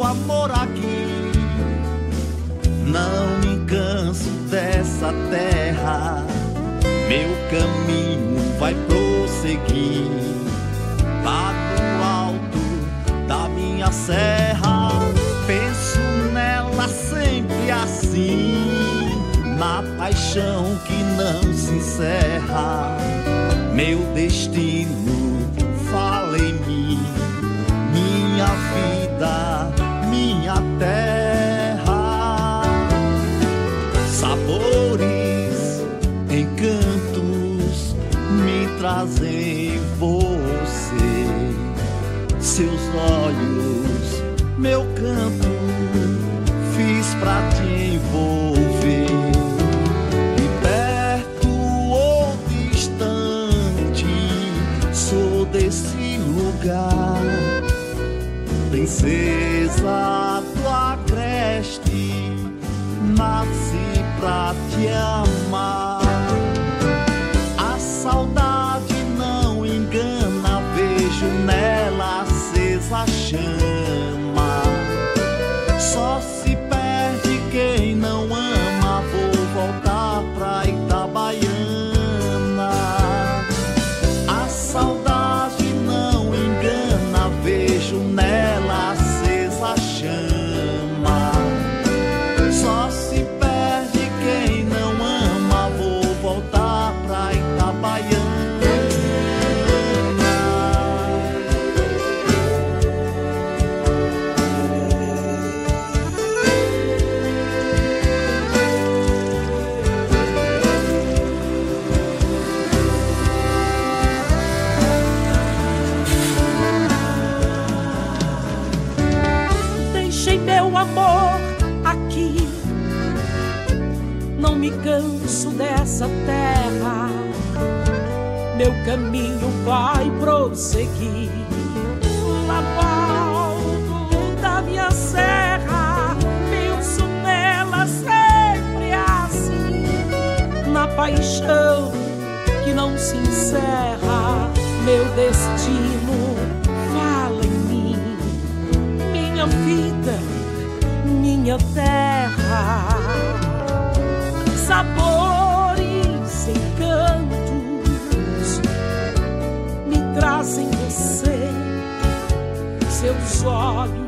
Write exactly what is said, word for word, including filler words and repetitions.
amor aqui. Não me canso dessa terra, meu caminho vai prosseguir. Lá no alto da minha serra, penso nela sempre assim, na paixão que não se encerra. Meu destino fala em mim, minha vida, minha terra. Sabores, encantos me trazem você. Seus olhos, meu canto, fiz pra te envolver. E perto ou distante, sou desse lugar. Princesa do agreste, nasci pra te amar. A saudade não engana, vejo nela acesa a chama. Só se perde quem não ama, vou voltar pra Itabaiana. A saudade não engana, vejo nela acesa a chama. Só se perde quem não ama, vou voltar pra Itabaiana. Deixei meu amor aqui, não me canso dessa terra, meu caminho vai prosseguir. Lá no alto da minha serra, penso nela sempre assim, na paixão que não se encerra. Meu destino fala em mim, minha vida, minha terra. Sabores, encantos me trazem você. Seus olhos,